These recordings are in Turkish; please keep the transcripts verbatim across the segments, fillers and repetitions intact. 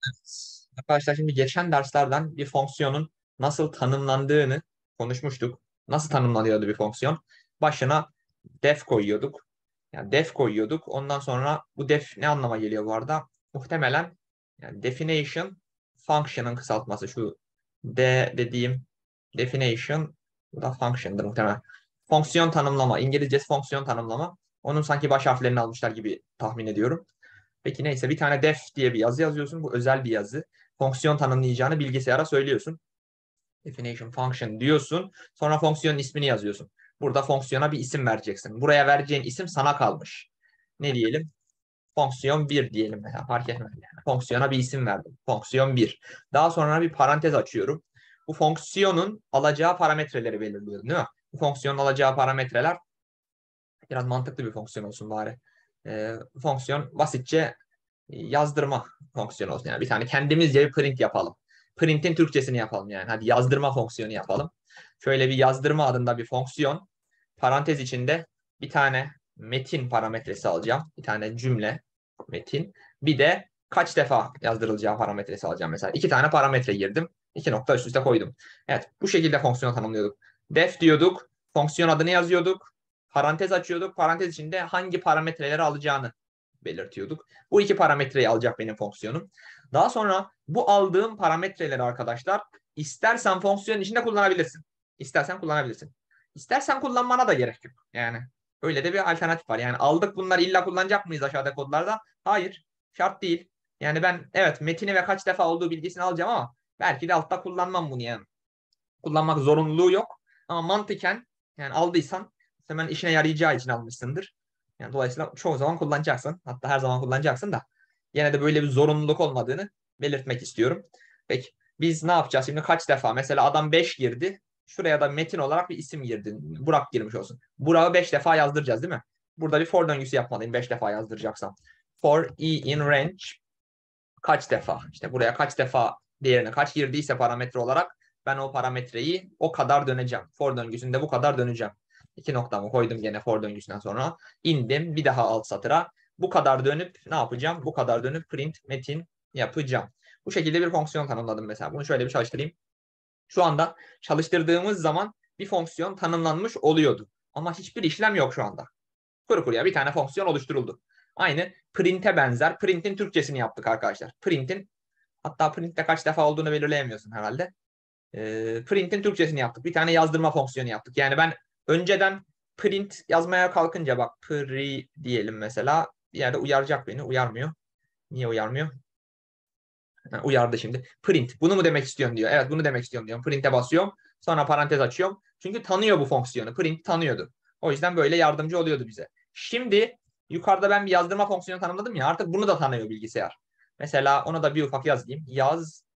Arkadaşlar şimdi geçen derslerden bir fonksiyonun nasıl tanımlandığını konuşmuştuk. Nasıl tanımlanıyordu bir fonksiyon? Başına def koyuyorduk. Yani def koyuyorduk. Ondan sonra bu def ne anlama geliyor bu arada? Muhtemelen yani definition function'ın kısaltması. Şu D dediğim definition, bu da function'dır muhtemelen. Fonksiyon tanımlama. İngilizcesi fonksiyon tanımlama. Onun sanki baş harflerini almışlar gibi tahmin ediyorum. Peki neyse, bir tane def diye bir yazı yazıyorsun. Bu özel bir yazı. Fonksiyon tanımlayacağını bilgisayara söylüyorsun. Definition function diyorsun. Sonra fonksiyonun ismini yazıyorsun. Burada fonksiyona bir isim vereceksin. Buraya vereceğin isim sana kalmış. Ne diyelim? Fonksiyon bir diyelim mesela. Fark etmez yani. Fonksiyona bir isim verdim. Fonksiyon bir. Daha sonra bir parantez açıyorum. Bu fonksiyonun alacağı parametreleri belirliyorum, değil mi? Bu fonksiyonun alacağı parametreler biraz mantıklı bir fonksiyon olsun bari. Ee, fonksiyon basitçe yazdırma fonksiyonu olsun. Yani bir tane kendimizce bir print yapalım. Print'in Türkçesini yapalım yani. Hadi yazdırma fonksiyonu yapalım. Şöyle bir yazdırma adında bir fonksiyon. Parantez içinde bir tane metin parametresi alacağım. Bir tane cümle metin. Bir de kaç defa yazdırılacağı parametresi alacağım mesela. İki tane parametre girdim. İki nokta üst üste koydum. Evet, bu şekilde fonksiyon tanımlıyorduk. Def diyorduk. Fonksiyon adını yazıyorduk. Parantez açıyorduk. Parantez içinde hangi parametreleri alacağını belirtiyorduk. Bu iki parametreyi alacak benim fonksiyonum. Daha sonra bu aldığım parametreleri arkadaşlar istersen fonksiyonun içinde kullanabilirsin. İstersen kullanabilirsin. İstersen kullanmana da gerek yok. Yani öyle de bir alternatif var. Yani aldık, bunları illa kullanacak mıyız aşağıda kodlarda? Hayır. Şart değil. Yani ben evet metini ve kaç defa olduğu bilgisini alacağım ama belki de altta kullanmam bunu yani. Kullanmak zorunluluğu yok. Ama mantıken yani aldıysan hemen işine yarayacağı için almışsındır. Yani dolayısıyla çoğu zaman kullanacaksın. Hatta her zaman kullanacaksın da. Yine de böyle bir zorunluluk olmadığını belirtmek istiyorum. Peki biz ne yapacağız şimdi? Kaç defa? Mesela adam beş girdi. Şuraya da metin olarak bir isim girdi. Burak girmiş olsun. Burak'ı beş defa yazdıracağız, değil mi? Burada bir for döngüsü yapmalıyım beş defa yazdıracaksam. For i in range kaç defa? İşte buraya kaç defa değerine kaç girdiyse parametre olarak ben o parametreyi o kadar döneceğim. For döngüsünde bu kadar döneceğim. İki noktamı koydum gene for döngüsünden sonra. İndim bir daha alt satıra. Bu kadar dönüp ne yapacağım? Bu kadar dönüp print metin yapacağım. Bu şekilde bir fonksiyon tanımladım mesela. Bunu şöyle bir çalıştırayım. Şu anda çalıştırdığımız zaman bir fonksiyon tanımlanmış oluyordu. Ama hiçbir işlem yok şu anda. Kuru kuruya bir tane fonksiyon oluşturuldu. Aynı print'e benzer. Print'in Türkçesini yaptık arkadaşlar. Print'in, hatta print'te kaç defa olduğunu belirleyemiyorsun herhalde. Ee, print'in Türkçesini yaptık. Bir tane yazdırma fonksiyonu yaptık. Yani ben önceden print yazmaya kalkınca bak pri diyelim mesela, bir yerde uyaracak beni. Uyarmıyor. Niye uyarmıyor? Ha, uyardı şimdi. Print. Bunu mu demek istiyorsun diyor. Evet, bunu demek istiyorum diyorum. Print'e basıyorum. Sonra parantez açıyorum. Çünkü tanıyor bu fonksiyonu. Print tanıyordu. O yüzden böyle yardımcı oluyordu bize. Şimdi yukarıda ben bir yazdırma fonksiyonu tanımladım ya. Artık bunu da tanıyor bilgisayar. Mesela ona da bir ufak yazayım. Yaz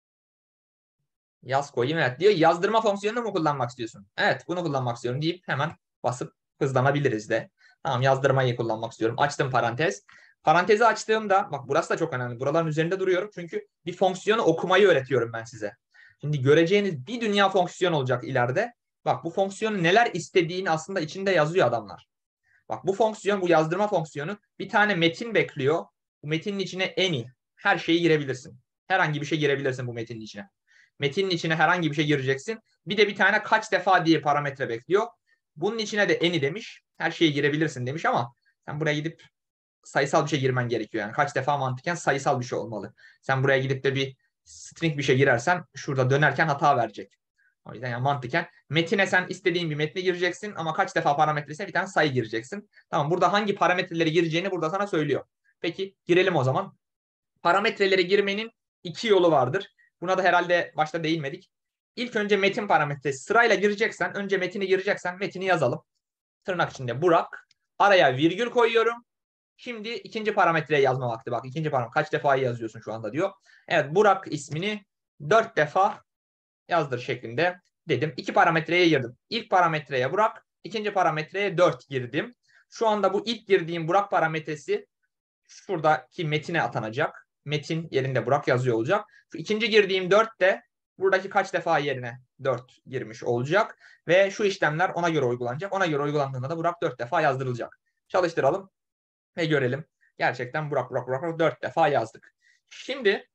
yaz koyayım. Evet diyor. Yazdırma fonksiyonunu mu kullanmak istiyorsun? Evet, bunu kullanmak istiyorum deyip hemen basıp hızlanabiliriz de. Tamam, yazdırmayı kullanmak istiyorum. Açtım parantez. Parantezi açtığımda bak burası da çok önemli. Buraların üzerinde duruyorum. Çünkü bir fonksiyonu okumayı öğretiyorum ben size. Şimdi göreceğiniz bir dünya fonksiyon olacak ileride. Bak bu fonksiyonun neler istediğini aslında içinde yazıyor adamlar. Bak bu fonksiyon, bu yazdırma fonksiyonu bir tane metin bekliyor. Bu metinin içine any, her şeyi girebilirsin. Herhangi bir şey girebilirsin bu metinin içine. Metinin içine herhangi bir şey gireceksin. Bir de bir tane kaç defa diye parametre bekliyor. Bunun içine de any demiş. Her şeyi girebilirsin demiş ama sen buraya gidip sayısal bir şey girmen gerekiyor. Yani kaç defa mantıken sayısal bir şey olmalı. Sen buraya gidip de bir string bir şey girersen şurada dönerken hata verecek. O yüzden yani mantıken metine sen istediğin bir metne gireceksin ama kaç defa parametrese bir tane sayı gireceksin. Tamam, burada hangi parametreleri gireceğini burada sana söylüyor. Peki girelim o zaman. Parametreleri girmenin iki yolu vardır. Buna da herhalde başta değinmedik. İlk önce metin parametresi sırayla gireceksen, önce metini gireceksen metini yazalım. Tırnak içinde Burak. Araya virgül koyuyorum. Şimdi ikinci parametreye yazma vakti. Bak ikinci parametre kaç defa yazıyorsun şu anda diyor. Evet, Burak ismini dört defa yazdır şeklinde dedim. İki parametreye girdim. İlk parametreye Burak, ikinci parametreye dört girdim. Şu anda bu ilk girdiğim Burak parametresi şuradaki metine atanacak. Metin yerinde Burak yazıyor olacak. Şu ikinci girdiğim dört de buradaki kaç defa yerine dört girmiş olacak. Ve şu işlemler ona göre uygulanacak. Ona göre uygulandığında da Burak dört defa yazdırılacak. Çalıştıralım ve görelim. Gerçekten Burak Burak Burak dört defa yazdık. Şimdi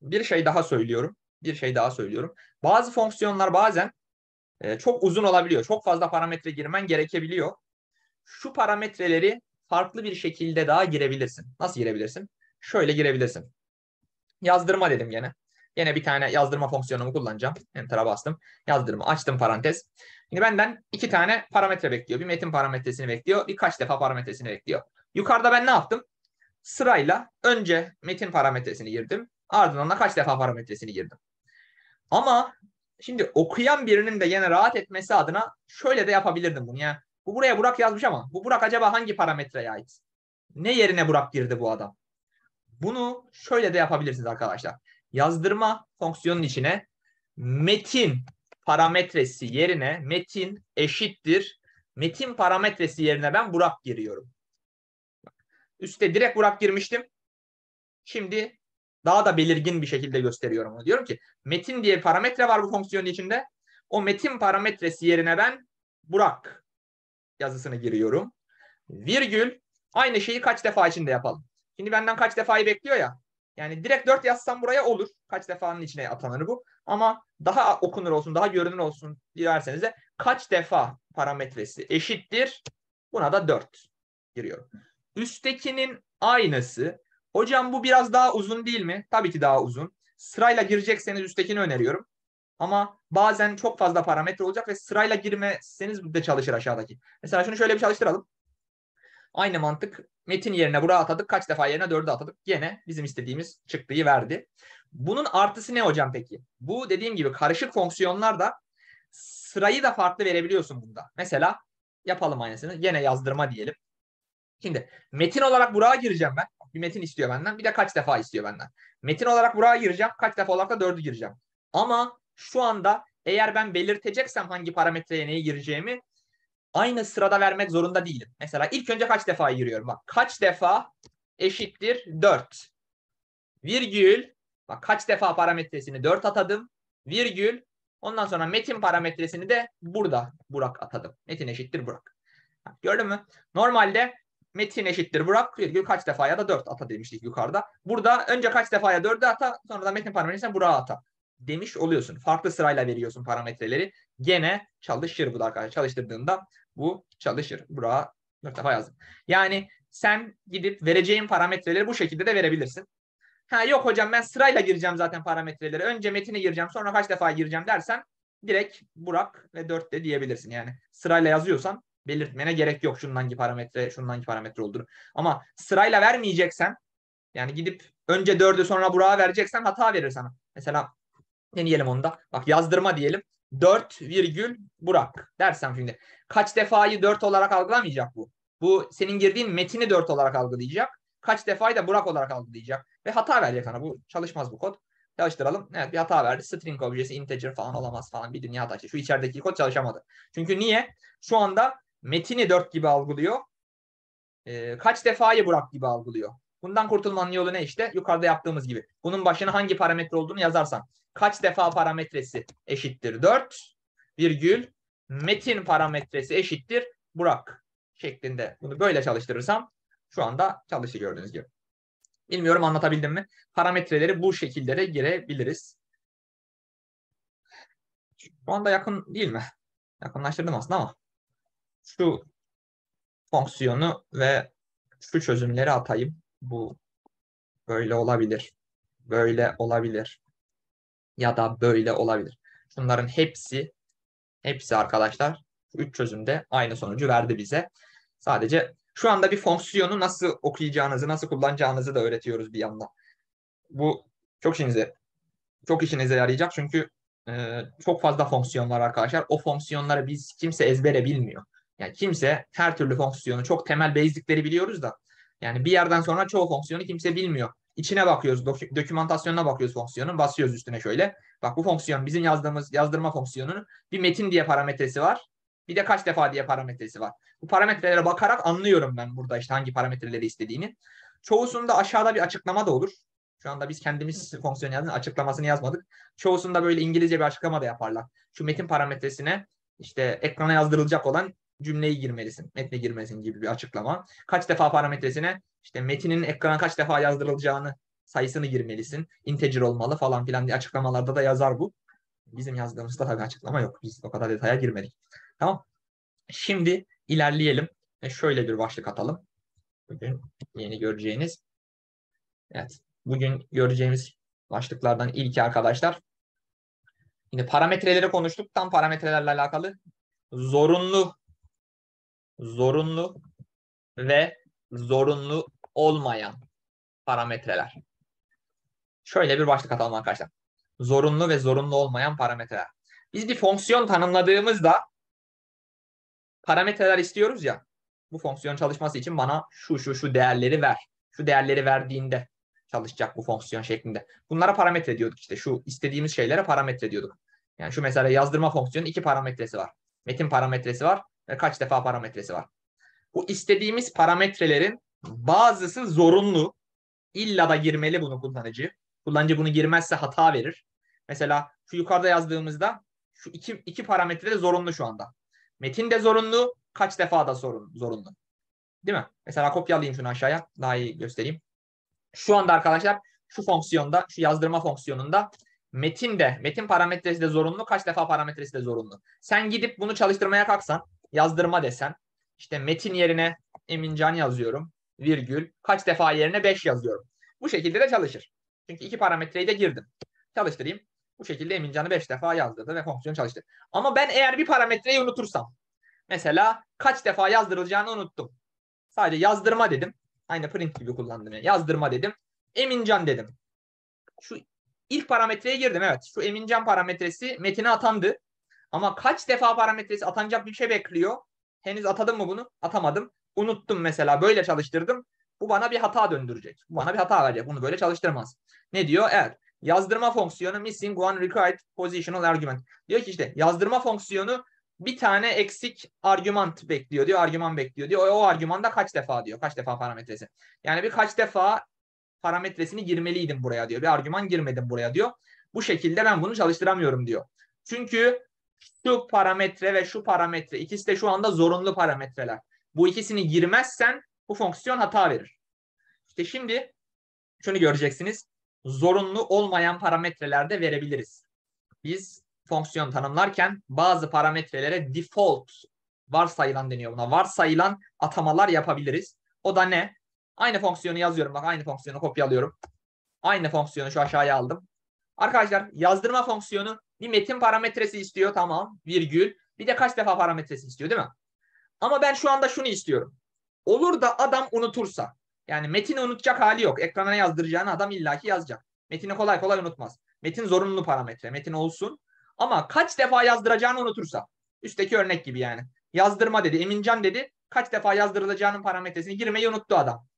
bir şey daha söylüyorum. Bir şey daha söylüyorum. Bazı fonksiyonlar bazen e, çok uzun olabiliyor. Çok fazla parametre girmen gerekebiliyor. Şu parametreleri farklı bir şekilde daha girebilirsin. Nasıl girebilirsin? Şöyle girebilirsin. Yazdırma dedim gene. Yine bir tane yazdırma fonksiyonumu kullanacağım. Enter'a bastım. Yazdırma açtım parantez. Şimdi benden iki tane parametre bekliyor. Bir metin parametresini bekliyor. Birkaç defa parametresini bekliyor. Yukarıda ben ne yaptım? Sırayla önce metin parametresini girdim. Ardından da kaç defa parametresini girdim. Ama şimdi okuyan birinin de yine rahat etmesi adına şöyle de yapabilirdim bunu ya. Bu buraya Burak yazmış ama bu Burak acaba hangi parametreye ait? Ne yerine Burak girdi bu adam? Bunu şöyle de yapabilirsiniz arkadaşlar. Yazdırma fonksiyonun içine metin parametresi yerine metin eşittir. Metin parametresi yerine ben Burak giriyorum. Üste direkt Burak girmiştim. Şimdi daha da belirgin bir şekilde gösteriyorum onu. Diyorum ki metin diye bir parametre var bu fonksiyonun içinde. O metin parametresi yerine ben Burak yazısını giriyorum. Virgül aynı şeyi kaç defa içinde yapalım. Şimdi benden kaç defayı bekliyor ya. Yani direkt dört yazsam buraya olur. Kaç defanın içine atanır bu. Ama daha okunur olsun, daha görünür olsun dilerseniz de kaç defa parametresi eşittir. Buna da dört giriyorum. Üsttekinin aynısı. Hocam bu biraz daha uzun değil mi? Tabii ki daha uzun. Sırayla girecekseniz üsttekini öneriyorum. Ama bazen çok fazla parametre olacak ve sırayla girmezseniz de çalışır aşağıdaki. Mesela şunu şöyle bir çalıştıralım. Aynı mantık metin yerine buraya atadık. Kaç defa yerine dördü atadık. Gene bizim istediğimiz çıktıyı verdi. Bunun artısı ne hocam peki? Bu dediğim gibi karışık fonksiyonlarda sırayı da farklı verebiliyorsun bunda. Mesela yapalım aynısını. Gene yazdırma diyelim. Şimdi metin olarak buraya gireceğim ben. Bir metin istiyor benden. Bir de kaç defa istiyor benden. Metin olarak buraya gireceğim. Kaç defa olarak da dördü gireceğim. Ama şu anda eğer ben belirteceksem hangi parametreye neyi gireceğimi aynı sırada vermek zorunda değilim. Mesela ilk önce kaç defa giriyorum? Bak kaç defa eşittir dört. Virgül. Bak kaç defa parametresini dört atadım. Virgül. Ondan sonra metin parametresini de burada Burak atadım. Metin eşittir Burak. Gördün mü? Normalde metin eşittir Burak virgül kaç defa ya da dört ata demiştik yukarıda. Burada önce kaç defa ya dördü ata sonra da metin parametresini Burak'a ata demiş oluyorsun. Farklı sırayla veriyorsun parametreleri. Gene çalışır bu da arkadaşlar. Çalıştırdığında bu çalışır. Burak'a dört defa yazdım. Yani sen gidip vereceğin parametreleri bu şekilde de verebilirsin. Ha yok hocam ben sırayla gireceğim zaten parametreleri. Önce metini gireceğim sonra kaç defa gireceğim dersen direkt Burak ve dört de diyebilirsin. Yani sırayla yazıyorsan belirtmene gerek yok şunun hangi parametre, şunun hangi parametre olduğunu. Ama sırayla vermeyeceksen yani gidip önce dördü sonra Burak'a vereceksen hata verir sana. Mesela deneyelim onu da. Bak yazdırma diyelim. dört virgül Burak dersem şimdi. Kaç defayı dört olarak algılamayacak bu. Bu senin girdiğin metini dört olarak algılayacak. Kaç defayı da Burak olarak algılayacak. Ve hata verecek sana. Bu çalışmaz bu kod. Çalıştıralım. Evet bir hata verdi. String objesi integer falan olamaz falan. Bir dünya hata. Şu içerideki kod çalışamadı. Çünkü niye? Şu anda metini dört gibi algılıyor. Ee, kaç defayı Burak gibi algılıyor. Bundan kurtulmanın yolu ne işte? Yukarıda yaptığımız gibi. Bunun başına hangi parametre olduğunu yazarsan. Kaç defa parametresi eşittir dört virgül metin parametresi eşittir Burak şeklinde. Bunu böyle çalıştırırsam şu anda çalışıyor gördüğünüz gibi. Bilmiyorum anlatabildim mi? Parametreleri bu şekilde de girebiliriz. Şu anda yakın değil mi? Yakınlaştırdım aslında ama şu fonksiyonu ve şu çözümleri atayım. Bu böyle olabilir. Böyle olabilir. Ya da böyle olabilir. Bunların hepsi hepsi arkadaşlar üç çözümde aynı sonucu verdi bize. Sadece şu anda bir fonksiyonu nasıl okuyacağınızı, nasıl kullanacağınızı da öğretiyoruz bir yandan. Bu çok işinize çok işinize yarayacak çünkü e, çok fazla fonksiyon var arkadaşlar. O fonksiyonları biz kimse ezbere bilmiyor. Yani kimse her türlü fonksiyonu çok temel basic'leri biliyoruz da yani bir yerden sonra çoğu fonksiyonu kimse bilmiyor. İçine bakıyoruz, dok- dokümantasyonuna bakıyoruz fonksiyonun, basıyoruz üstüne şöyle. Bak bu fonksiyon bizim yazdığımız yazdırma fonksiyonunun bir metin diye parametresi var. Bir de kaç defa diye parametresi var. Bu parametrelere bakarak anlıyorum ben burada işte hangi parametreleri istediğini. Çoğusunda aşağıda bir açıklama da olur. Şu anda biz kendimiz fonksiyon yazdık, açıklamasını yazmadık. Çoğusunda böyle İngilizce bir açıklama da yaparlar. Şu metin parametresine işte ekrana yazdırılacak olan cümleyi girmelisin. Metne girmelisin gibi bir açıklama. Kaç defa parametresine işte metinin ekrana kaç defa yazdırılacağını sayısını girmelisin. Integer olmalı falan filan diye açıklamalarda da yazar bu. Bizim yazdığımızda tabii açıklama yok. Biz o kadar detaya girmedik. Tamam. Şimdi ilerleyelim. E şöyle bir başlık atalım. Bugün yeni göreceğiniz. Evet. Bugün göreceğimiz başlıklardan ilki arkadaşlar. Yine parametreleri konuştuk. Tam parametrelerle alakalı zorunlu, zorunlu ve zorunlu olmayan parametreler. Şöyle bir başlık atalım arkadaşlar. Zorunlu ve zorunlu olmayan parametreler. Biz bir fonksiyon tanımladığımızda parametreler istiyoruz ya. Bu fonksiyon çalışması için bana şu şu şu değerleri ver. Şu değerleri verdiğinde çalışacak bu fonksiyon şeklinde. Bunlara parametre diyorduk işte. Şu istediğimiz şeylere parametre diyorduk. Yani şu mesela yazdırma fonksiyonun iki parametresi var. Metin parametresi var ve kaç defa parametresi var. Bu istediğimiz parametrelerin bazısı zorunlu. İlla da girmeli bunu kullanıcı. Kullanıcı bunu girmezse hata verir. Mesela şu yukarıda yazdığımızda şu iki, iki parametre de zorunlu şu anda. Metin de zorunlu, kaç defa da zorunlu. Değil mi? Mesela kopyalayayım şunu aşağıya. Daha iyi göstereyim. Şu anda arkadaşlar şu fonksiyonda, şu yazdırma fonksiyonunda metin de, metin parametresi de zorunlu, kaç defa parametresi de zorunlu. Sen gidip bunu çalıştırmaya kalksan, yazdırma desen, işte metin yerine Emincan yazıyorum, virgül, kaç defa yerine beş yazıyorum. Bu şekilde de çalışır. Çünkü iki parametreyi de girdim. Çalıştırayım. Bu şekilde Emincan'ı beş defa yazdırdı ve fonksiyon çalıştı. Ama ben eğer bir parametreyi unutursam, mesela kaç defa yazdırılacağını unuttum. Sadece yazdırma dedim. Aynı print gibi kullandım. Yani. Yazdırma dedim. Emincan dedim. Şu ilk parametreye girdim. Evet. Şu Emincan parametresi metine atandı. Ama kaç defa parametresi atanacak bir şey bekliyor. Henüz atadım mı bunu? Atamadım. Unuttum mesela. Böyle çalıştırdım. Bu bana bir hata döndürecek. Bu bana bir hata verecek. Bunu böyle çalıştırmaz. Ne diyor? Evet. Yazdırma fonksiyonu missing one required positional argument. Diyor ki işte yazdırma fonksiyonu bir tane eksik argüman bekliyor diyor. Argüman bekliyor diyor. O, o argüman da kaç defa diyor. Kaç defa parametresi. Yani bir kaç defa parametresini girmeliydim buraya diyor. Bir argüman girmedim buraya diyor. Bu şekilde ben bunu çalıştıramıyorum diyor. Çünkü şu parametre ve şu parametre ikisi de şu anda zorunlu parametreler. Bu ikisini girmezsen bu fonksiyon hata verir. İşte şimdi şunu göreceksiniz. Zorunlu olmayan parametrelerde verebiliriz. Biz fonksiyon tanımlarken bazı parametrelere default varsayılan deniyor buna. Varsayılan atamalar yapabiliriz. O da ne? Aynı fonksiyonu yazıyorum. Bak aynı fonksiyonu kopyalıyorum. Aynı fonksiyonu şu aşağıya aldım. Arkadaşlar yazdırma fonksiyonu bir metin parametresi istiyor. Tamam. Virgül. Bir de kaç defa parametresi istiyor değil mi? Ama ben şu anda şunu istiyorum. Olur da adam unutursa. Yani metini unutacak hali yok. Ekrana yazdıracağını adam illaki yazacak. Metini kolay kolay unutmaz. Metin zorunlu parametre. Metin olsun. Ama kaç defa yazdıracağını unutursa. Üstteki örnek gibi yani. Yazdırma dedi. Emincan dedi. Kaç defa yazdırılacağının parametresini girmeyi unuttu adam.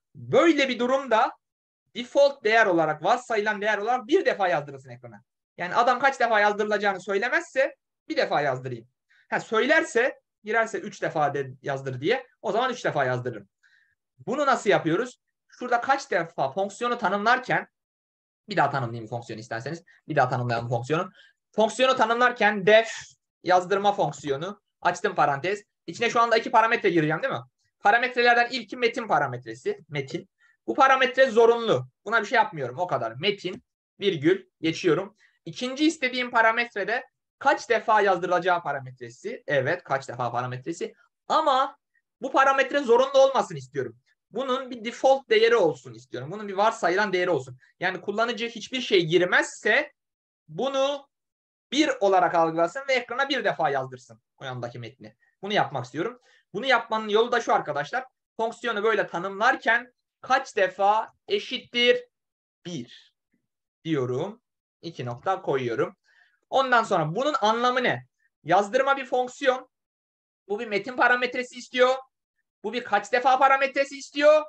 Böyle bir durumda default değer olarak, varsayılan değer olarak bir defa yazdırılsın ekrana. Yani adam kaç defa yazdırılacağını söylemezse bir defa yazdırayım. Ha, söylerse, girerse üç defa de yazdır diye o zaman üç defa yazdırırım. Bunu nasıl yapıyoruz? Şurada kaç defa fonksiyonu tanımlarken bir daha tanımlayayım fonksiyonu isterseniz. Bir daha tanımlayalım fonksiyonu. Fonksiyonu tanımlarken def yazdırma fonksiyonu açtım parantez. İçine şu anda iki parametre gireceğim değil mi? Parametrelerden ilki metin parametresi. Metin. Bu parametre zorunlu. Buna bir şey yapmıyorum. O kadar. Metin virgül geçiyorum. İkinci istediğim parametrede kaç defa yazdırılacağı parametresi. Evet, kaç defa parametresi. Ama bu parametre zorunlu olmasın istiyorum. Bunun bir default değeri olsun istiyorum. Bunun bir varsayılan değeri olsun. Yani kullanıcı hiçbir şey girmezse bunu bir olarak algılasın ve ekrana bir defa yazdırsın o yandaki metni. Bunu yapmak istiyorum. Bunu yapmanın yolu da şu arkadaşlar. Fonksiyonu böyle tanımlarken kaç defa eşittir bir diyorum. İki nokta koyuyorum. Ondan sonra bunun anlamı ne? Yazdırma bir fonksiyon. Bu bir metin parametresi istiyor. Bu bir kaç defa parametresi istiyor.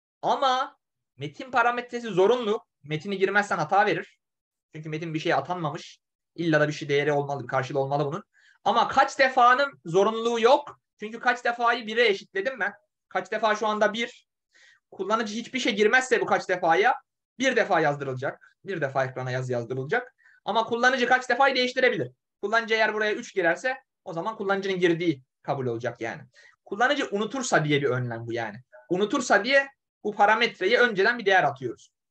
Ama metin parametresi zorunlu. Metini girmezsen hata verir. Çünkü metin bir şeye atanmamış. İlla da bir şey değeri olmalı, bir karşılığı olmalı bunun. Ama kaç defanın zorunluluğu yok. Çünkü kaç defayı bire eşitledim ben. Kaç defa şu anda bir. Kullanıcı hiçbir şey girmezse bu kaç defaya bir defa yazdırılacak. Bir defa ekrana yazı yazdırılacak. Ama kullanıcı kaç defayı değiştirebilir. Kullanıcı eğer buraya üç girerse o zaman kullanıcının girdiği kabul olacak yani. Kullanıcı unutursa diye bir önlem bu yani. Unutursa diye bu parametreyi önceden bir değer atıyoruz.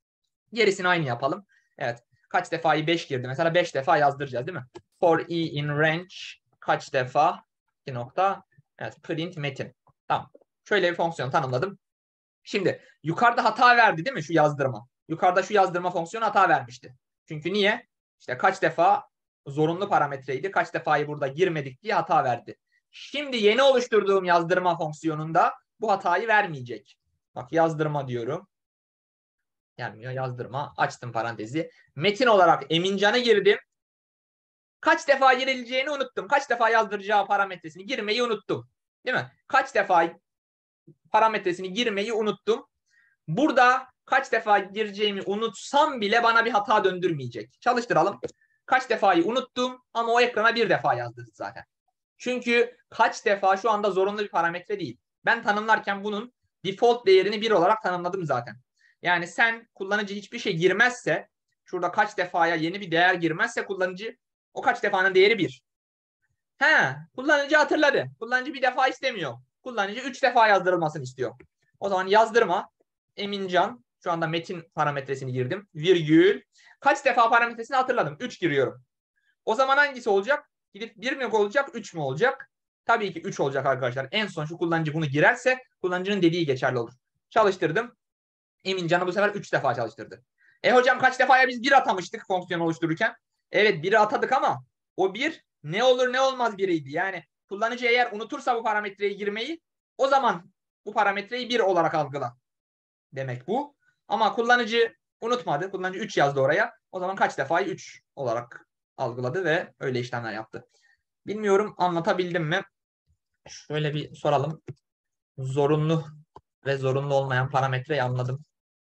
Gerisini aynı yapalım. Evet. Kaç defayı beş girdi. Mesela beş defa yazdıracağız değil mi? For i in range kaç defa iki nokta evet, print metin. Tamam. Şöyle bir fonksiyon tanımladım. Şimdi yukarıda hata verdi değil mi şu yazdırma? Yukarıda şu yazdırma fonksiyonu hata vermişti. Çünkü niye? İşte kaç defa zorunlu parametreydi. Kaç defayı burada girmedik diye hata verdi. Şimdi yeni oluşturduğum yazdırma fonksiyonunda bu hatayı vermeyecek. Bak yazdırma diyorum. Gelmiyor yazdırma. Açtım parantezi. Metin olarak Emincan'ı girdim. Kaç defa girileceğini unuttum. Kaç defa yazdıracağı parametresini girmeyi unuttum. Değil mi? Kaç defa parametresini girmeyi unuttum. Burada kaç defa gireceğimi unutsam bile bana bir hata döndürmeyecek. Çalıştıralım. Kaç defayı unuttum ama o ekrana bir defa yazdırdı zaten. Çünkü kaç defa şu anda zorunlu bir parametre değil. Ben tanımlarken bunun default değerini bir olarak tanımladım zaten. Yani sen kullanıcı hiçbir şey girmezse, şurada kaç defaya yeni bir değer girmezse kullanıcı, o kaç defanın değeri bir. He, kullanıcı hatırladı. Kullanıcı bir defa istemiyor. Kullanıcı üç defa yazdırılmasını istiyor. O zaman yazdırma Emincan, şu anda metin parametresini girdim. Virgül. Kaç defa parametresini hatırladım. üç giriyorum. O zaman hangisi olacak? Gidip bir mi olacak, üç mü olacak? Tabii ki üç olacak arkadaşlar. En son şu kullanıcı bunu girerse kullanıcının dediği geçerli olur. Çalıştırdım. Emincan'ı bu sefer üç defa çalıştırdı. E hocam kaç defaya biz bir atamıştık fonksiyon oluştururken? Evet biri atadık ama o bir ne olur ne olmaz biriydi. Yani kullanıcı eğer unutursa bu parametreyi girmeyi o zaman bu parametreyi bir olarak algıla. Demek bu. Ama kullanıcı unutmadı. Kullanıcı üç yazdı oraya. O zaman kaç defayı üç olarak algıladı ve öyle işlemler yaptı. Bilmiyorum anlatabildim mi? Şöyle bir soralım. Zorunlu ve zorunlu olmayan parametreyi anladım.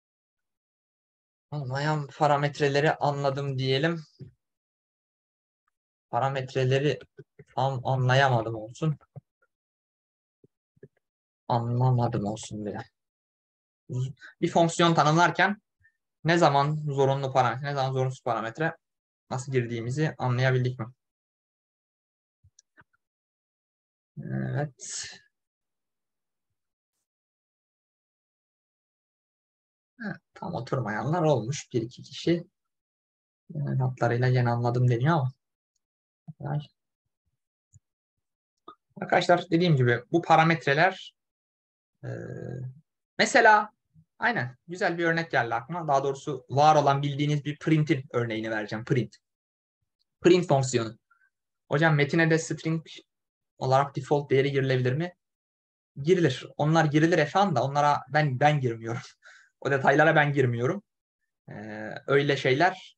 Olmayan parametreleri anladım diyelim. Parametreleri tam anlayamadım olsun. Anlamadım olsun bile. Bir fonksiyon tanımlarken ne zaman zorunlu parametre, ne zaman zorunsuz parametre nasıl girdiğimizi anlayabildik mi? Evet. Evet, tam oturmayanlar olmuş. Bir iki kişi. Yani hatlarıyla yine anladım deniyor ama. Arkadaşlar dediğim gibi bu parametreler e, mesela aynen güzel bir örnek geldi aklıma. Daha doğrusu var olan bildiğiniz bir print'in örneğini vereceğim. Print. Print fonksiyonu. Hocam metine de string olarak default değeri girilebilir mi? Girilir. Onlar girilir efendim da onlara ben ben girmiyorum. O detaylara ben girmiyorum. Ee, öyle şeyler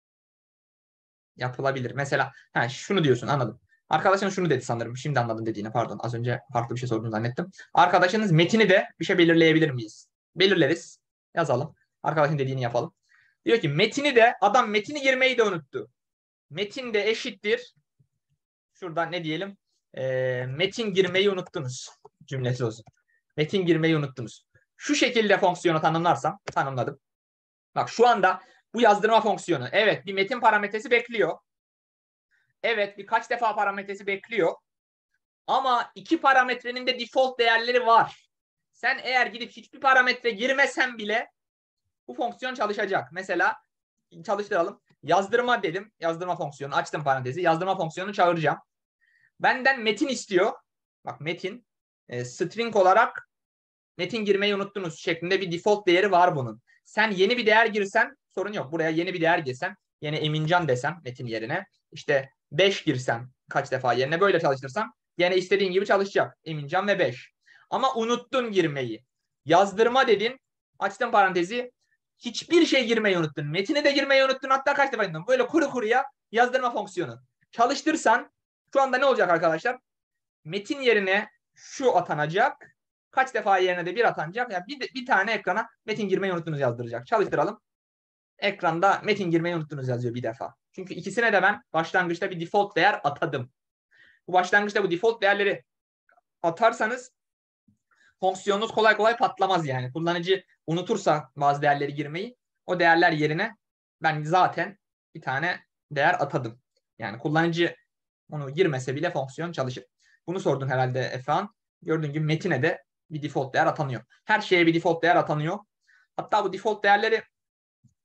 yapılabilir. Mesela ha, şunu diyorsun anladım. Arkadaşın şunu dedi sanırım. Şimdi anladım dediğini pardon. Az önce farklı bir şey sorduğunu zannettim. Arkadaşınız metini de bir şey belirleyebilir miyiz? Belirleriz. Yazalım. Arkadaşın dediğini yapalım. Diyor ki metini de adam metini girmeyi de unuttu. Metin de eşittir. Şurada ne diyelim? E, metin girmeyi unuttunuz. Cümlesi olsun. Metin girmeyi unuttunuz. Şu şekilde fonksiyonu tanımlarsam, tanımladım. Bak şu anda bu yazdırma fonksiyonu. Evet bir metin parametresi bekliyor. Evet birkaç defa parametresi bekliyor. Ama iki parametrenin de default değerleri var. Sen eğer gidip hiçbir parametre girmesen bile bu fonksiyon çalışacak. Mesela çalıştıralım. Yazdırma dedim. Yazdırma fonksiyonu. Açtım parantezi. Yazdırma fonksiyonunu çağıracağım. Benden metin istiyor. Bak metin. E, string olarak metin girmeyi unuttunuz şeklinde bir default değeri var bunun. Sen yeni bir değer girsen sorun yok. Buraya yeni bir değer girsem yine Emincan desem metin yerine işte beş girsem kaç defa yerine böyle çalıştırsam yine istediğin gibi çalışacak. Emincan ve beş. Ama unuttun girmeyi. Yazdırma dedin. Açtım parantezi. Hiçbir şey girmeyi unuttun. Metine de girmeyi unuttun. Hatta kaç defa unuttun. Böyle kuru kuruya yazdırma fonksiyonu. Çalıştırsan şu anda ne olacak arkadaşlar? Metin yerine şu atanacak. Kaç defa yerine de bir atanacak. Yani bir, bir tane ekrana metin girmeyi unuttunuz yazdıracak. Çalıştıralım. Ekranda metin girmeyi unuttunuz yazıyor bir defa. Çünkü ikisine de ben başlangıçta bir default değer atadım. Bu başlangıçta bu default değerleri atarsanız fonksiyonunuz kolay kolay patlamaz yani. Kullanıcı unutursa bazı değerleri girmeyi o değerler yerine ben zaten bir tane değer atadım. Yani kullanıcı onu girmese bile fonksiyon çalışır. Bunu sordun herhalde Efehan. Gördüğün gibi metine de bir default değer atanıyor. Her şeye bir default değer atanıyor. Hatta bu default değerleri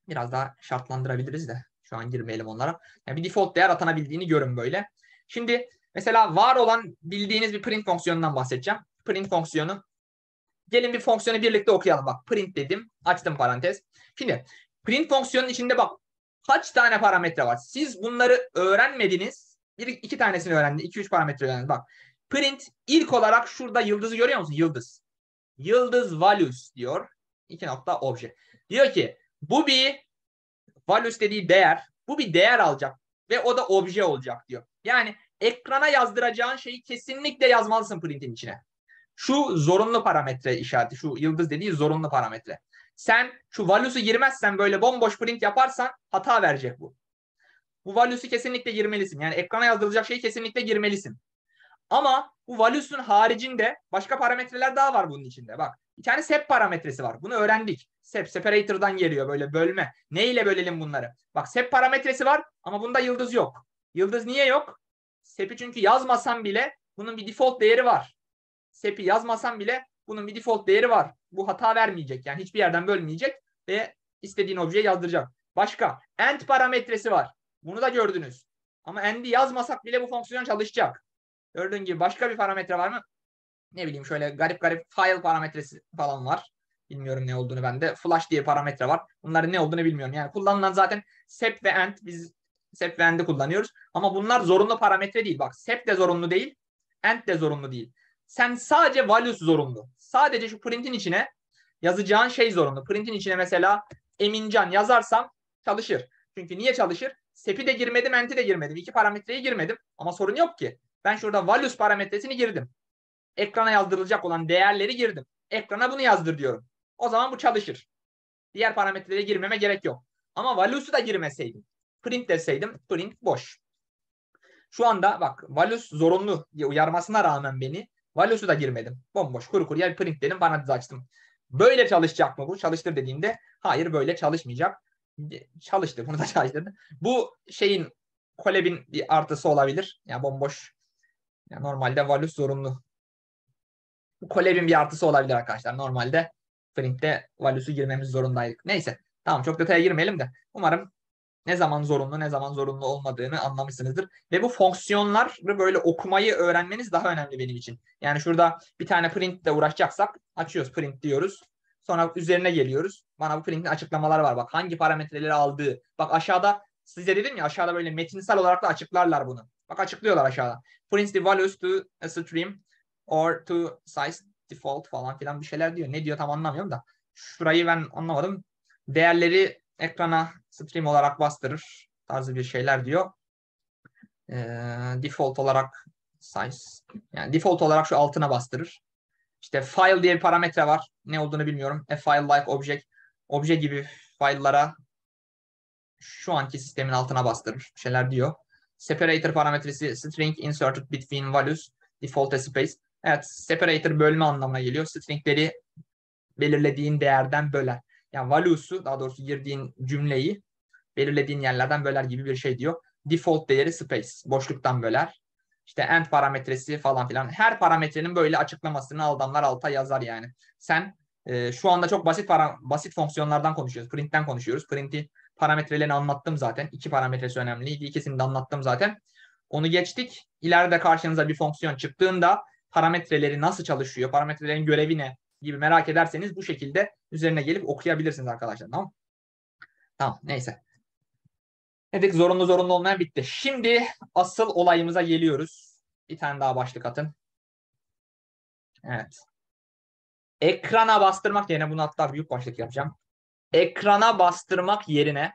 Biraz daha şartlandırabiliriz de. Şu an girmeyelim onlara. Yani bir default değer atanabildiğini görün böyle. Şimdi mesela var olan bildiğiniz bir print fonksiyonundan bahsedeceğim. Print fonksiyonu. Gelin bir fonksiyonu birlikte okuyalım. Bak print dedim. Açtım parantez. Şimdi print fonksiyonun içinde bak kaç tane parametre var. Siz bunları öğrenmediniz. Bir, iki tanesini öğrendiniz. İki, üç parametre öğrendiniz. Bak print ilk olarak şurada yıldızı görüyor musun? Yıldız. Yıldız values diyor. İki nokta obje. Diyor ki bu bir values dediği değer. Bu bir değer alacak. Ve o da obje olacak diyor. Yani ekrana yazdıracağın şeyi kesinlikle yazmalısın printin içine. Şu zorunlu parametre işareti. Şu yıldız dediği zorunlu parametre. Sen şu values'u girmezsen böyle bomboş print yaparsan hata verecek bu. Bu values'u kesinlikle girmelisin. Yani ekrana yazdırılacak şeyi kesinlikle girmelisin. Ama bu values'un haricinde başka parametreler daha var bunun içinde. Bak bir tane sep parametresi var. Bunu öğrendik. Sep, separator'dan geliyor böyle bölme. Ne ile bölelim bunları? Bak sep parametresi var ama bunda yıldız yok. Yıldız niye yok? Sep'i çünkü yazmasam bile bunun bir default değeri var. Sep'i yazmasam bile bunun bir default değeri var. Bu hata vermeyecek. Yani hiçbir yerden bölmeyecek ve istediğin objeyi yazdıracak. Başka end parametresi var. Bunu da gördünüz. Ama end'i yazmasak bile bu fonksiyon çalışacak. Gördüğün gibi başka bir parametre var mı? Ne bileyim şöyle garip garip file parametresi falan var. Bilmiyorum ne olduğunu ben de. Flash diye parametre var. Bunların ne olduğunu bilmiyorum. Yani kullanılan zaten sep ve end. Biz sep ve end'i kullanıyoruz. Ama bunlar zorunlu parametre değil. Bak sep de zorunlu değil. End de zorunlu değil. Sen sadece values zorunlu. Sadece şu print'in içine yazacağın şey zorunlu. Print'in içine mesela Emincan yazarsam çalışır. Çünkü niye çalışır? Sep'i de girmedim, end'i de girmedim. İki parametreyi girmedim. Ama sorun yok ki. Ben şurada values parametresini girdim. Ekrana yazdırılacak olan değerleri girdim. Ekrana bunu yazdır diyorum. O zaman bu çalışır. Diğer parametrelere girmeme gerek yok. Ama values'u da girmeseydim. Print deseydim print boş. Şu anda bak values zorunlu diye uyarmasına rağmen beni values'u da girmedim. Bomboş kuru kuru yer print dedim bana düz açtım. Böyle çalışacak mı bu? Çalıştır dediğimde hayır böyle çalışmayacak. Çalıştı. Bunu da çalıştırdı. Bu şeyin Collab'in bir artısı olabilir. Yani bomboş. Yani normalde values zorunlu. Bu Collab'in bir artısı olabilir arkadaşlar. Normalde print'te values'u girmemiz zorundaydık. Neyse. Tamam çok detaya girmeyelim de. Umarım ne zaman zorunlu ne zaman zorunlu olmadığını anlamışsınızdır. Ve bu fonksiyonları böyle okumayı öğrenmeniz daha önemli benim için. Yani şurada bir tane printle uğraşacaksak açıyoruz print diyoruz. Sonra üzerine geliyoruz. Bana bu printin açıklamaları var. Bak hangi parametreleri aldığı. Bak aşağıda size dedim ya aşağıda böyle metinsel olarak da açıklarlar bunu. Bak açıklıyorlar aşağıda. Print the values to a stream or to size default falan filan bir şeyler diyor. Ne diyor tam anlamıyorum da. Şurayı ben anlamadım. Değerleri ekrana stream olarak bastırır tarzı bir şeyler diyor. Ee, default olarak size yani default olarak şu altına bastırır. İşte file diye bir parametre var. Ne olduğunu bilmiyorum. A file like object. Obje gibi file'lara şu anki sistemin altına bastırır. Bir şeyler diyor. Separator parametresi string inserted between values default space. Evet, separator bölme anlamına geliyor. Stringleri belirlediğin değerden böler. Yani values'u daha doğrusu girdiğin cümleyi belirlediğin yerlerden böler gibi bir şey diyor. Default değeri space. Boşluktan böler. İşte end parametresi falan filan. Her parametrenin böyle açıklamasını adamlar alta yazar yani. Sen e, şu anda çok basit para, basit fonksiyonlardan konuşuyoruz. Print'ten konuşuyoruz. Print'i parametrelerini anlattım zaten. İki parametresi önemliydi. İkisini de anlattım zaten. Onu geçtik. İleride karşınıza bir fonksiyon çıktığında parametreleri nasıl çalışıyor, parametrelerin görevi ne gibi merak ederseniz bu şekilde üzerine gelip okuyabilirsiniz arkadaşlar. Tamam. Tamam. Neyse. Dedik zorunlu zorunlu olmayan bitti. Şimdi asıl olayımıza geliyoruz. Bir tane daha başlık atın. Evet. Ekrana bastırmak yerine bunu hatta büyük başlık yapacağım. Ekrana bastırmak yerine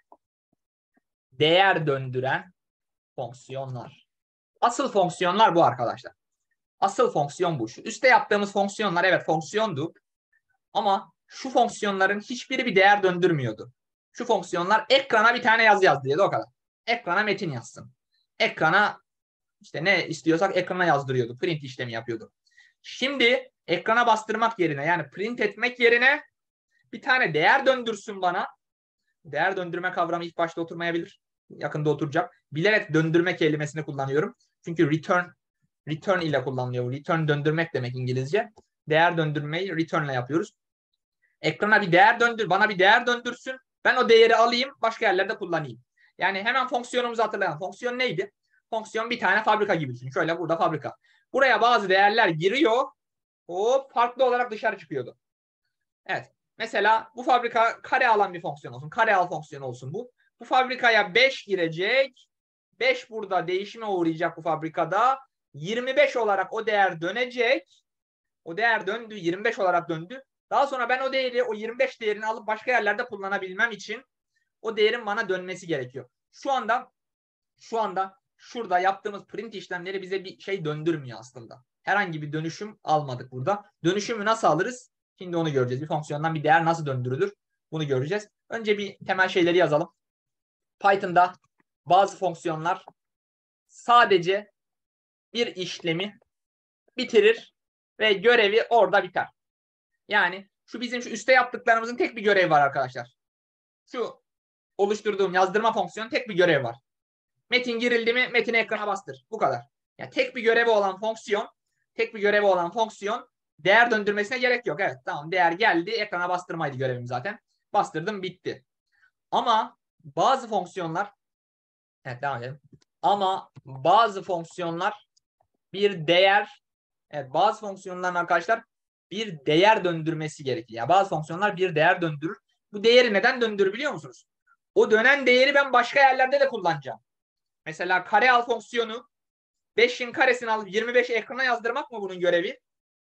değer döndüren fonksiyonlar. Asıl fonksiyonlar bu arkadaşlar. Asıl fonksiyon bu. Şu üstte yaptığımız fonksiyonlar evet fonksiyondu. Ama şu fonksiyonların hiçbiri bir değer döndürmüyordu. Şu fonksiyonlar ekrana bir tane yazı yaz diyordu o kadar. Ekrana metin yazsın. Ekrana işte ne istiyorsak ekrana yazdırıyordu. Print işlemi yapıyordu. Şimdi ekrana bastırmak yerine yani print etmek yerine bir tane değer döndürsün bana. Değer döndürme kavramı ilk başta oturmayabilir. Yakında oturacak. Bilerek döndürme kelimesini kullanıyorum. Çünkü return return ile kullanılıyor. Return döndürmek demek İngilizce. Değer döndürmeyi return ile yapıyoruz. Ekrana bir değer döndür, bana bir değer döndürsün. Ben o değeri alayım, başka yerlerde kullanayım. Yani hemen fonksiyonumuzu hatırlayalım. Fonksiyon neydi? Fonksiyon bir tane fabrika gibi düşün. Şöyle burada fabrika. Buraya bazı değerler giriyor. O farklı olarak dışarı çıkıyordu. Evet. Mesela bu fabrika kare alan bir fonksiyon olsun. Kare al fonksiyonu olsun bu. Bu fabrikaya beş girecek. beş burada değişime uğrayacak bu fabrikada. yirmi beş olarak o değer dönecek. O değer döndü. yirmi beş olarak döndü. Daha sonra ben o değeri, o yirmi beş değerini alıp başka yerlerde kullanabilmem için o değerin bana dönmesi gerekiyor. Şu anda şu anda şurada yaptığımız print işlemleri bize bir şey döndürmüyor aslında. Herhangi bir dönüşüm almadık burada. Dönüşümü nasıl alırız? Şimdi onu göreceğiz. Bir fonksiyondan bir değer nasıl döndürülür? Bunu göreceğiz. Önce bir temel şeyleri yazalım. Python'da bazı fonksiyonlar sadece bir işlemi bitirir ve görevi orada biter. Yani şu bizim şu üstte yaptıklarımızın tek bir görevi var arkadaşlar. Şu oluşturduğum yazdırma fonksiyonu tek bir görevi var. Metin girildi mi metini ekrana bastır. Bu kadar. Yani tek bir görevi olan fonksiyon, tek bir görevi olan fonksiyon değer döndürmesine gerek yok. Evet tamam değer geldi ekrana bastırmaydı görevim zaten. Bastırdım bitti. Ama bazı fonksiyonlar evet devam edelim. Ama bazı fonksiyonlar bir değer evet bazı fonksiyonların arkadaşlar bir değer döndürmesi gerekir. Yani bazı fonksiyonlar bir değer döndürür. Bu değeri neden döndürür biliyor musunuz? O dönen değeri ben başka yerlerde de kullanacağım. Mesela kare al fonksiyonu beşin karesini alıp yirmi beşi ekrana yazdırmak mı bunun görevi?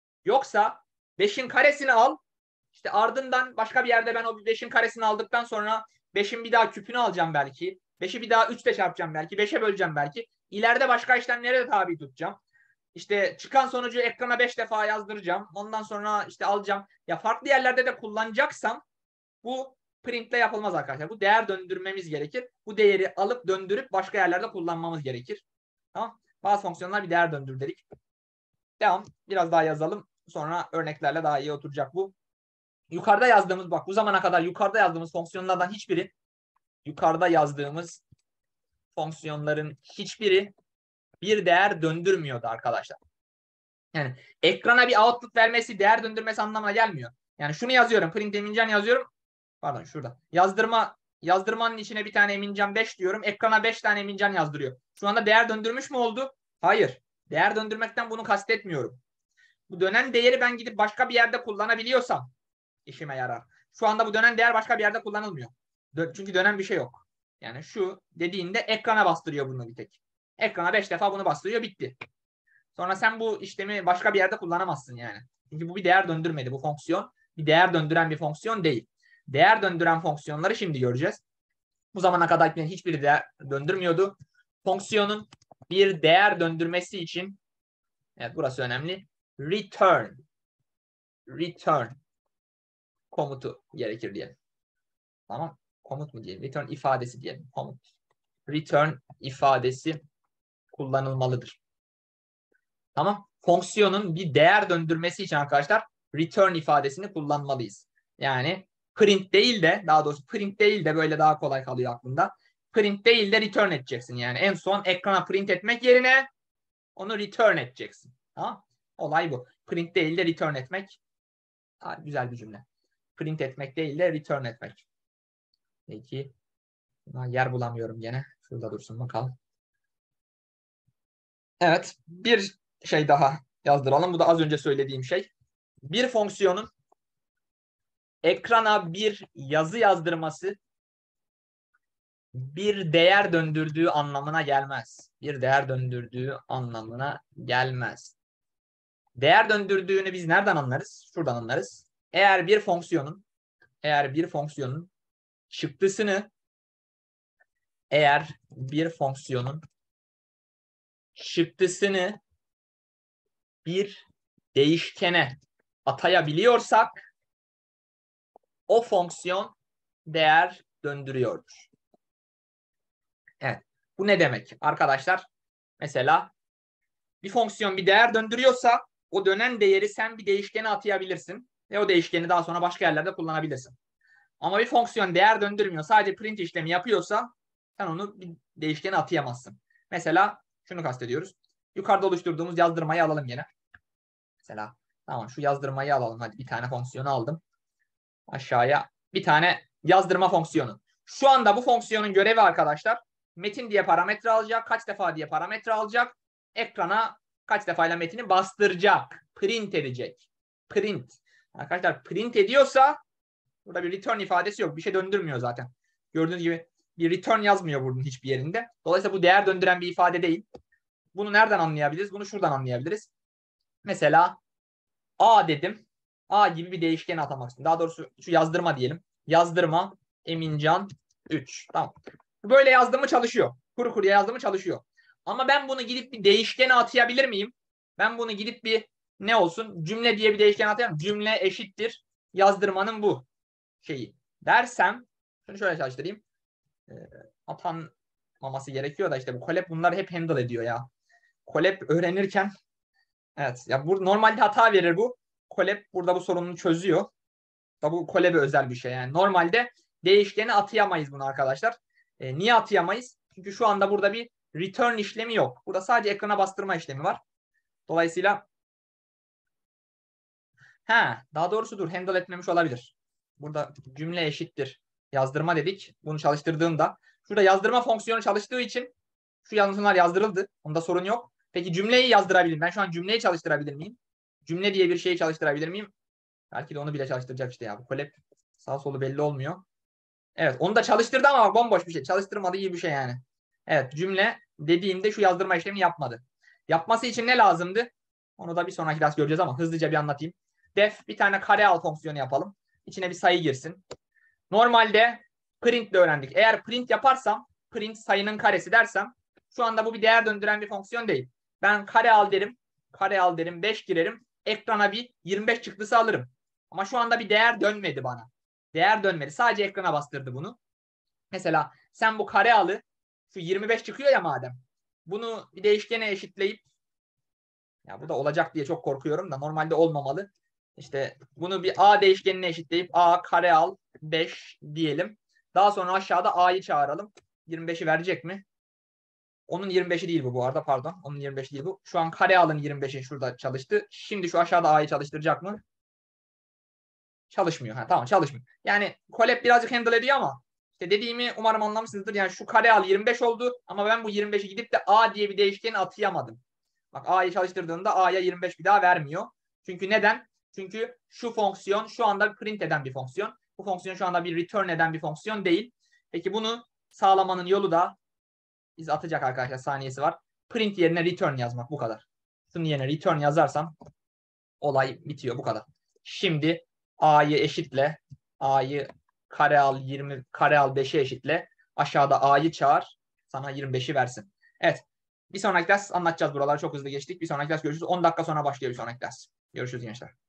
Yoksa beşin karesini al işte ardından başka bir yerde ben o beşin karesini aldıktan sonra beşin bir daha küpünü alacağım belki. beşi bir daha üç ile çarpacağım belki. beşe böleceğim belki. İleride başka işlemlere de tabi tutacağım. İşte çıkan sonucu ekrana beş defa yazdıracağım. Ondan sonra işte alacağım. Ya farklı yerlerde de kullanacaksam bu printle yapılmaz arkadaşlar. Bu değer döndürmemiz gerekir. Bu değeri alıp döndürüp başka yerlerde kullanmamız gerekir. Tamam. Bazı fonksiyonlar bir değer döndür dedik. Devam. Biraz daha yazalım. Sonra örneklerle daha iyi oturacak bu. Yukarıda yazdığımız bak bu zamana kadar yukarıda yazdığımız fonksiyonlardan hiçbiri yukarıda yazdığımız fonksiyonların hiçbiri bir değer döndürmüyordu arkadaşlar. Yani ekrana bir output vermesi değer döndürmesi anlamına gelmiyor. Yani şunu yazıyorum. Print emincan yazıyorum. Pardon şurada. Yazdırma yazdırmanın içine bir tane emincan beş diyorum. Ekrana beş tane emincan yazdırıyor. Şu anda değer döndürmüş mü oldu? Hayır. Değer döndürmekten bunu kastetmiyorum. Bu dönen değeri ben gidip başka bir yerde kullanabiliyorsam işime yarar. Şu anda bu dönen değer başka bir yerde kullanılmıyor. Çünkü dönen bir şey yok. Yani şu dediğinde ekrana bastırıyor bunu bir tek. Ekrana beş defa bunu bastırıyor bitti. Sonra sen bu işlemi başka bir yerde kullanamazsın yani. Çünkü bu bir değer döndürmedi. Bu fonksiyon bir değer döndüren bir fonksiyon değil. Değer döndüren fonksiyonları şimdi göreceğiz. Bu zamana kadar hiçbiri değer döndürmüyordu. Fonksiyonun bir değer döndürmesi için evet burası önemli. Return return komutu gerekir diyelim. Tamam. Komut mu diyelim? Return ifadesi diyelim. Komut. Return ifadesi kullanılmalıdır. Tamam. Fonksiyonun bir değer döndürmesi için arkadaşlar return ifadesini kullanmalıyız. Yani print değil de daha doğrusu print değil de böyle daha kolay kalıyor aklında. Print değil de return edeceksin. Yani en son ekrana print etmek yerine onu return edeceksin. Tamam. Olay bu. Print değil de return etmek. Ha, güzel bir cümle. Print etmek değil de return etmek. Peki. Yer bulamıyorum gene. Şurada dursun bakalım. Evet. Bir şey daha yazdıralım. Bu da az önce söylediğim şey. Bir fonksiyonun ekrana bir yazı yazdırması bir değer döndürdüğü anlamına gelmez. Bir değer döndürdüğü anlamına gelmez. Değer döndürdüğünü biz nereden anlarız? Şuradan anlarız. Eğer bir fonksiyonun eğer bir fonksiyonun çıktısını eğer bir fonksiyonun çıktısını bir değişkene atayabiliyorsak o fonksiyon değer döndürüyordur. Evet. Bu ne demek? Arkadaşlar mesela bir fonksiyon bir değer döndürüyorsa o dönen değeri sen bir değişkene atayabilirsin ve o değişkeni daha sonra başka yerlerde kullanabilirsin. Ama bir fonksiyon değer döndürmüyor, sadece print işlemi yapıyorsa sen onu bir değişkene atayamazsın. Mesela şunu kastediyoruz. Yukarıda oluşturduğumuz yazdırmayı alalım yine. Mesela tamam şu yazdırmayı alalım. Hadi bir tane fonksiyonu aldım. Aşağıya bir tane yazdırma fonksiyonu. Şu anda bu fonksiyonun görevi arkadaşlar metin diye parametre alacak. Kaç defa diye parametre alacak. Ekrana kaç defayla metini bastıracak. Print edecek. Print. Arkadaşlar print ediyorsa burada bir return ifadesi yok. Bir şey döndürmüyor zaten. Gördüğünüz gibi bir return yazmıyor bunun hiçbir yerinde. Dolayısıyla bu değer döndüren bir ifade değil. Bunu nereden anlayabiliriz? Bunu şuradan anlayabiliriz. Mesela A dedim. A gibi bir değişkeni atamak istiyorum. Daha doğrusu şu yazdırma diyelim. Yazdırma Emincan üç. Tamam. Böyle yazdığımı çalışıyor. Kuru kuruya yazdığımı çalışıyor. Ama ben bunu gidip bir değişkene atayabilir miyim? Ben bunu gidip bir ne olsun? Cümle diye bir değişken atayım. Cümle eşittir yazdırmanın bu şeyi dersem, şunu şöyle çalıştırayım. E, atanmaması gerekiyor da işte bu Colab bunları hep handle ediyor ya. Colab öğrenirken evet ya bu normalde hata verir bu. Colab burada bu sorununu çözüyor. Da bu Colab'e özel bir şey yani. Normalde değişkeni atayamayız bunu arkadaşlar. E, niye atayamayız? Çünkü şu anda burada bir return işlemi yok. Burada sadece ekrana bastırma işlemi var. Dolayısıyla ha daha doğrusu dur handle etmemiş olabilir. Burada cümle eşittir yazdırma dedik. Bunu çalıştırdığımda şurada yazdırma fonksiyonu çalıştığı için şu yanlışlar yazdırıldı. Onda sorun yok. Peki cümleyi yazdırabilir miyim? Ben şu an cümleyi çalıştırabilir miyim? Cümle diye bir şeyi çalıştırabilir miyim? Belki de onu bile çalıştıracak işte ya. Bu Colab sağ solu belli olmuyor. Evet onu da çalıştırdı ama bomboş bir şey. Çalıştırmadığı iyi bir şey yani. Evet cümle dediğimde şu yazdırma işlemi yapmadı. Yapması için ne lazımdı? Onu da bir sonraki ders göreceğiz ama hızlıca bir anlatayım. Def bir tane kare al fonksiyonu yapalım. İçine bir sayı girsin. Normalde print de öğrendik. Eğer print yaparsam print sayının karesi dersem şu anda bu bir değer döndüren bir fonksiyon değil. Ben kare al derim. Kare al derim. beş girerim. Ekrana bir yirmi beş çıktısı alırım. Ama şu anda bir değer dönmedi bana. Değer dönmedi. Sadece ekrana bastırdı bunu. Mesela sen bu kare alı şu yirmi beş çıkıyor ya madem. Bunu bir değişkene eşitleyip ya bu da olacak diye çok korkuyorum da normalde olmamalı. İşte bunu bir A değişkenine eşitleyip A kare al beş diyelim. Daha sonra aşağıda A'yı çağıralım. yirmi beşi verecek mi? Onun yirmi beşi değil bu bu arada pardon. Onun yirmi beşi değil bu. Şu an kare alın yirmi beşi şurada çalıştı. Şimdi şu aşağıda A'yı çalıştıracak mı? Çalışmıyor. Ha, tamam çalışmıyor. Yani Colab birazcık handle ediyor ama işte dediğimi umarım anlamışsınızdır. Yani şu kare al yirmi beş oldu ama ben bu yirmi beşi gidip de A diye bir değişkeni atayamadım. Bak A'yı çalıştırdığında A'ya yirmi beş bir daha vermiyor. Çünkü neden? Çünkü şu fonksiyon şu anda print eden bir fonksiyon. Bu fonksiyon şu anda bir return eden bir fonksiyon değil. Peki bunu sağlamanın yolu da biz atacak arkadaşlar saniyesi var. Print yerine return yazmak bu kadar. Şunun yerine return yazarsam olay bitiyor bu kadar. Şimdi A'yı eşitle. A'yı kare al yirmi kare al beşe eşitle. Aşağıda A'yı çağır. Sana yirmi beşi versin. Evet. Bir sonraki ders anlatacağız buraları. Çok hızlı geçtik. Bir sonraki ders görüşürüz. on dakika sonra başlıyor bir sonraki ders. Görüşürüz gençler.